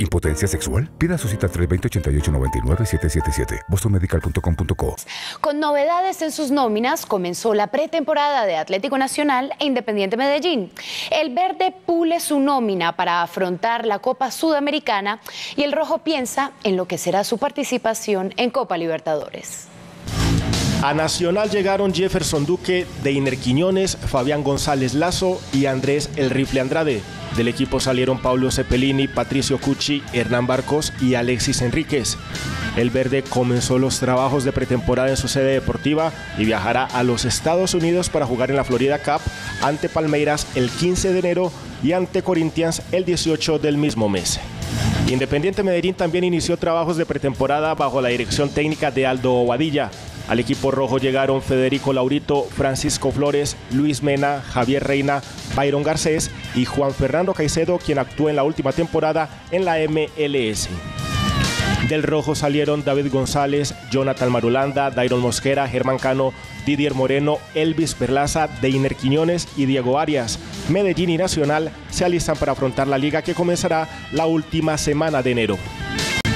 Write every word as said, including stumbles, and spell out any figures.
¿Impotencia sexual? Pida su cita al tres dos cero, ocho ocho nueve nueve, siete siete siete. boston medical punto com punto co. Con novedades en sus nóminas, comenzó la pretemporada de Atlético Nacional e Independiente Medellín. El verde pule su nómina para afrontar la Copa Sudamericana y el rojo piensa en lo que será su participación en Copa Libertadores. A Nacional llegaron Jefferson Duque, Deiner Quiñones, Fabián González Lazo y Andrés El Rifle Andrade. Del equipo salieron Pablo Cepelini, Patricio Cucci, Hernán Barcos y Alexis Enríquez. El verde comenzó los trabajos de pretemporada en su sede deportiva y viajará a los Estados Unidos para jugar en la Florida Cup ante Palmeiras el quince de enero y ante Corinthians el dieciocho del mismo mes. Independiente Medellín también inició trabajos de pretemporada bajo la dirección técnica de Aldo Bobadilla. Al equipo rojo llegaron Federico Laurito, Francisco Flores, Luis Mena, Javier Reina, Byron Garcés y Juan Fernando Caicedo, quien actuó en la última temporada en la M L S. Del rojo salieron David González, Jonathan Marulanda, Dairon Mosquera, Germán Cano, Didier Moreno, Elvis Perlaza, Deiner Quiñones y Diego Arias. Medellín y Nacional se alistan para afrontar la liga que comenzará la última semana de enero.